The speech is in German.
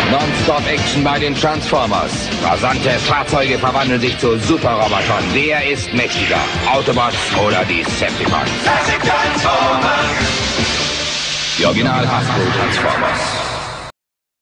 Non-Stop-Action bei den Transformers. Rasante Fahrzeuge verwandeln sich zu Superrobotern. Wer ist mächtiger? Autobots oder Decepticons? Die Original Hasbro Transformers.